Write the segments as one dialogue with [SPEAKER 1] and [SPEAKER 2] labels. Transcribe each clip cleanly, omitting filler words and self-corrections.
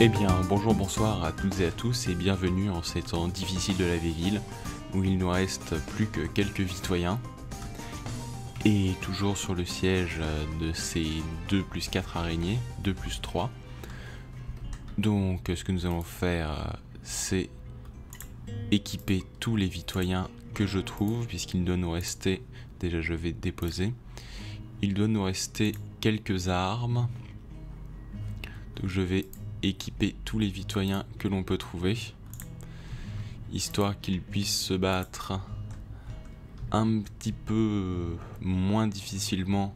[SPEAKER 1] Eh bien, bonjour, bonsoir à toutes et à tous et bienvenue en ces temps difficiles de la Vieille-Ville où il nous reste plus que quelques citoyens et toujours sur le siège de ces 2+4 araignées, 2+3. Donc ce que nous allons faire, c'est équiper tous les citoyens que je trouve, puisqu'il doit nous rester, déjà je vais déposer, il doit nous rester quelques armes, donc je vais équiper tous les citoyens que l'on peut trouver, histoire qu'ils puissent se battre un petit peu moins difficilement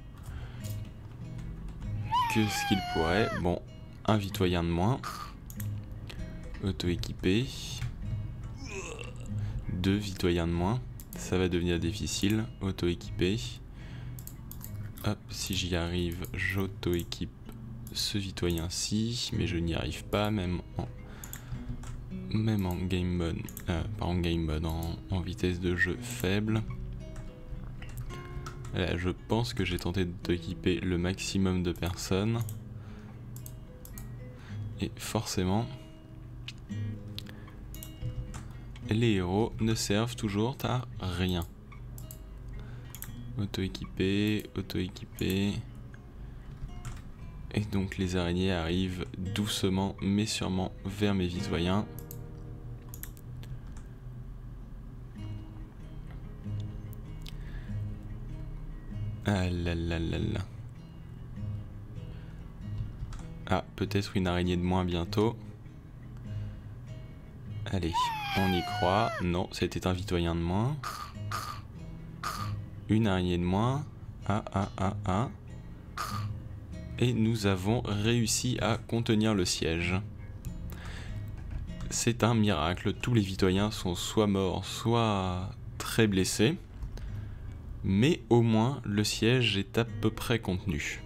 [SPEAKER 1] que ce qu'ils pourraient. Bon, un citoyen de moins, auto-équipé, 2 citoyens de moins, ça va devenir difficile, auto-équipé. Hop, si j'y arrive, j'auto-équipe ce citoyen-ci, mais je n'y arrive pas, même en game mode, pas en game mode, en vitesse de jeu faible. Voilà, je pense que j'ai tenté d'équiper le maximum de personnes. Et forcément, les héros ne servent toujours à rien. Auto-équipé, auto-équipé. Et donc les araignées arrivent doucement mais sûrement vers mes citoyens. Ah là là là là. Ah, peut-être une araignée de moins bientôt. Allez, on y croit. Non, c'était un citoyen de moins. Une araignée de moins. Ah. Et nous avons réussi à contenir le siège. C'est un miracle. Tous les citoyens sont soit morts, soit très blessés. Mais au moins, le siège est à peu près contenu.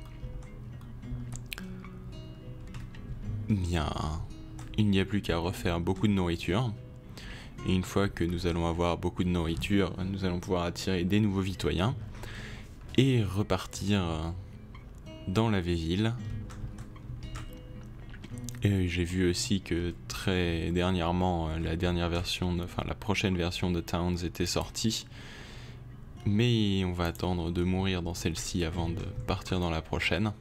[SPEAKER 1] Bien, il n'y a plus qu'à refaire beaucoup de nourriture. Et une fois que nous allons avoir beaucoup de nourriture, nous allons pouvoir attirer des nouveaux citoyens et repartir dans la Vieille-Ville. Et j'ai vu aussi que très dernièrement, la prochaine version de Towns était sortie. Mais on va attendre de mourir dans celle-ci avant de partir dans la prochaine.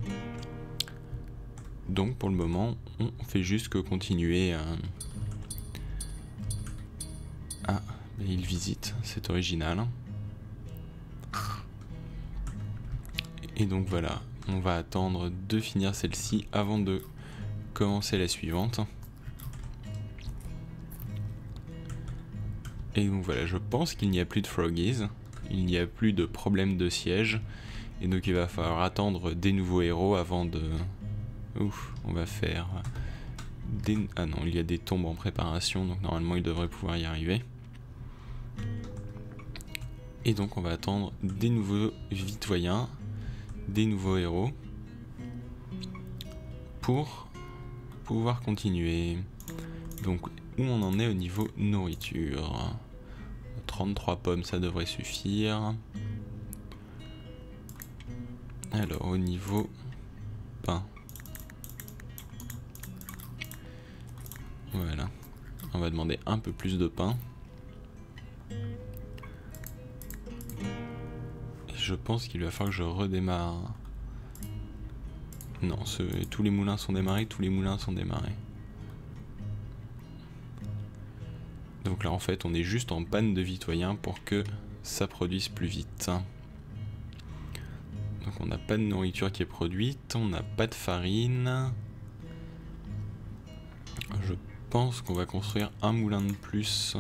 [SPEAKER 1] Donc pour le moment, on fait juste que continuer. Ah, mais il visite, c'est original. Et donc voilà, on va attendre de finir celle-ci avant de commencer la suivante. Et donc voilà, je pense qu'il n'y a plus de froggies, il n'y a plus de problème de siège, et donc il va falloir attendre des nouveaux héros avant de... Ouf, on va faire des... Ah non, il y a des tombes en préparation, donc normalement il devrait pouvoir y arriver. Et donc on va attendre des nouveaux citoyens, des nouveaux héros, pour pouvoir continuer. Donc où on en est au niveau nourriture? 33 pommes, ça devrait suffire. Alors au niveau pain. Voilà. On va demander un peu plus de pain. Et je pense qu'il va falloir que je redémarre. Non, tous les moulins sont démarrés, Donc là en fait on est juste en panne de citoyens pour que ça produise plus vite. Donc on n'a pas de nourriture qui est produite, on n'a pas de farine. Je pense qu'on va construire un moulin de plus.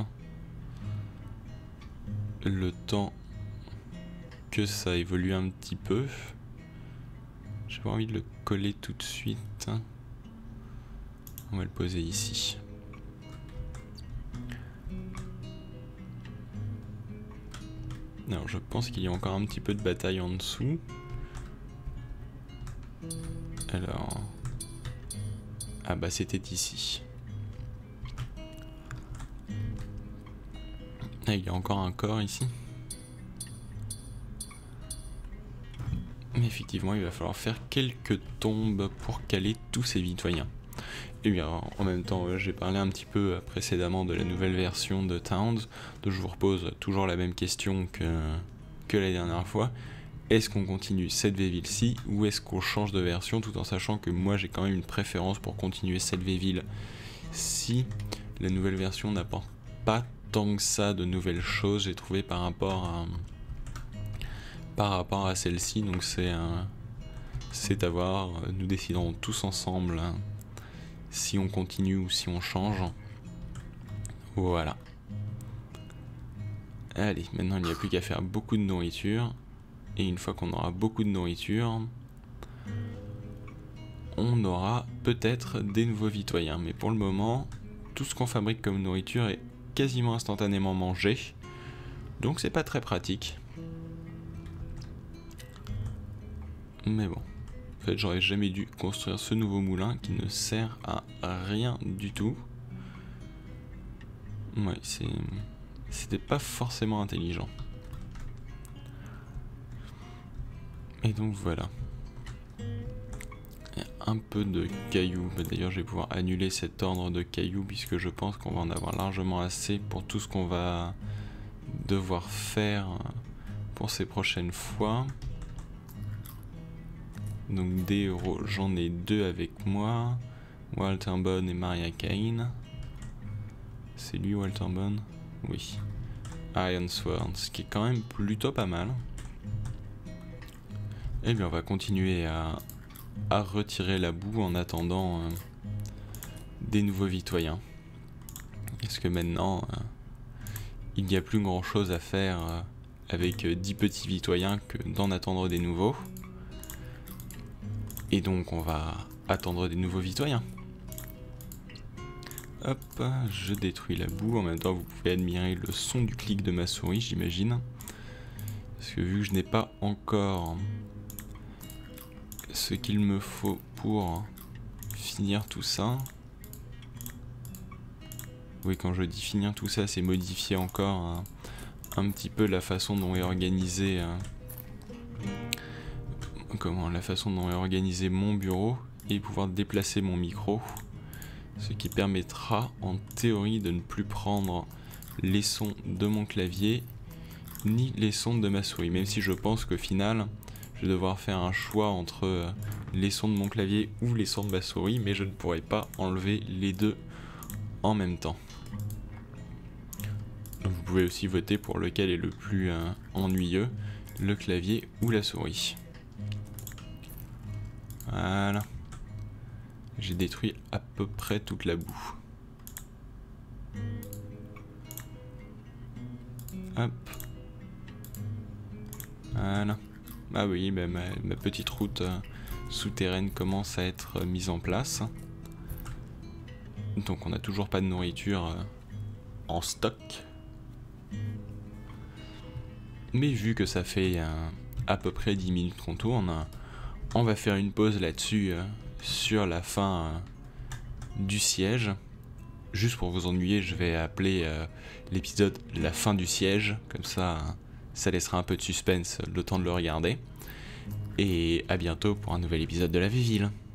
[SPEAKER 1] Le temps que ça évolue un petit peu. J'ai pas envie de le coller tout de suite. On va le poser ici. Alors je pense qu'il y a encore un petit peu de bataille en dessous. Alors... Ah bah c'était ici. Ah, il y a encore un corps ici. Mais effectivement il va falloir faire quelques tombes pour caler tous ces citoyens. Et bien en même temps, j'ai parlé un petit peu précédemment de la nouvelle version de Towns, donc je vous repose toujours la même question que la dernière fois. Est-ce qu'on continue cette V-Ville-ci ou est-ce qu'on change de version, tout en sachant que moi j'ai quand même une préférence pour continuer cette V-Ville si la nouvelle version n'apporte pas tant que ça de nouvelles choses, j'ai trouvé par rapport à celle-ci. Donc c'est à voir, nous déciderons tous ensemble si on continue ou si on change. Voilà. Allez, maintenant il n'y a plus qu'à faire beaucoup de nourriture. Et une fois qu'on aura beaucoup de nourriture, on aura peut-être des nouveaux vitoyens. Mais pour le moment, tout ce qu'on fabrique comme nourriture est quasiment instantanément mangé. Donc c'est pas très pratique. Mais bon. En fait, j'aurais jamais dû construire ce nouveau moulin qui ne sert à rien du tout. Ouais, c'était pas forcément intelligent. Et donc voilà. Il y a un peu de cailloux. D'ailleurs, je vais pouvoir annuler cet ordre de cailloux puisque je pense qu'on va en avoir largement assez pour tout ce qu'on va devoir faire pour ces prochaines fois. Donc des héros, j'en ai 2 avec moi. Walter Bond et Maria Kane. C'est lui Walter Bond? Oui. Iron Sword, ce qui est quand même plutôt pas mal. Et bien on va continuer à retirer la boue en attendant des nouveaux vitoyens. Parce que maintenant, il n'y a plus grand chose à faire avec 10 petits vitoyens que d'en attendre des nouveaux. Et donc on va attendre des nouveaux vitoyens. Hop, je détruis la boue. En même temps, vous pouvez admirer le son du clic de ma souris, j'imagine. Parce que vu que je n'ai pas encore ce qu'il me faut pour finir tout ça. Oui, quand je dis finir tout ça, c'est modifier encore un petit peu la façon dont est organisé la façon dont est organisé mon bureau et pouvoir déplacer mon micro, ce qui permettra en théorie de ne plus prendre les sons de mon clavier ni les sons de ma souris, même si je pense qu'au final je vais devoir faire un choix entre les sons de mon clavier ou les sons de ma souris, mais je ne pourrai pas enlever les deux en même temps. Donc vous pouvez aussi voter pour lequel est le plus ennuyeux, le clavier ou la souris. Voilà. J'ai détruit à peu près toute la boue. Hop. Voilà. Ah oui, bah ma petite route souterraine commence à être mise en place. Donc on n'a toujours pas de nourriture en stock. Mais vu que ça fait à peu près 10 minutes qu'on tourne, on va faire une pause là-dessus sur la fin du siège. Juste pour vous ennuyer, je vais appeler l'épisode la fin du siège. Comme ça, ça laissera un peu de suspense le temps de le regarder. Et à bientôt pour un nouvel épisode de la V-Ville.